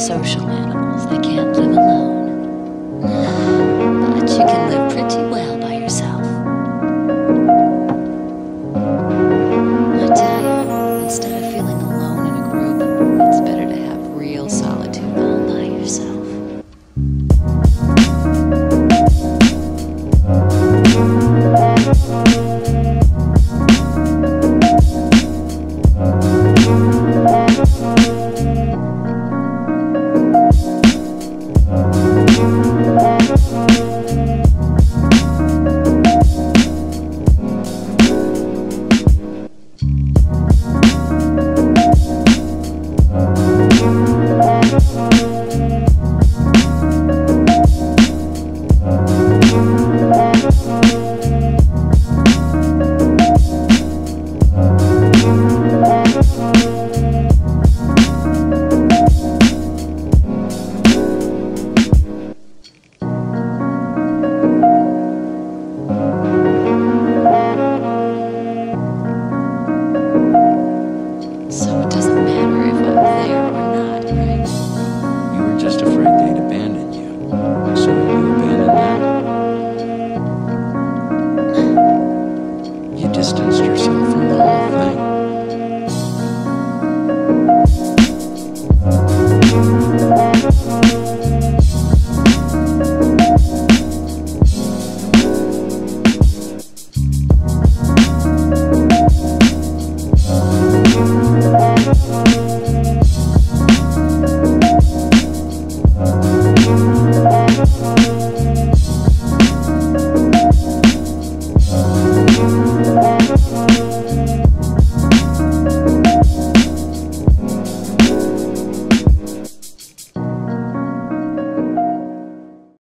social animals. They can't live alone. But you can live pretty well by yourself. I tell you, instead of feeling alone in a group, it's better to have real solitude all by yourself. So it doesn't matter if I'm there or not, right? You were just afraid they'd abandon you. So you abandoned them. You distanced yourself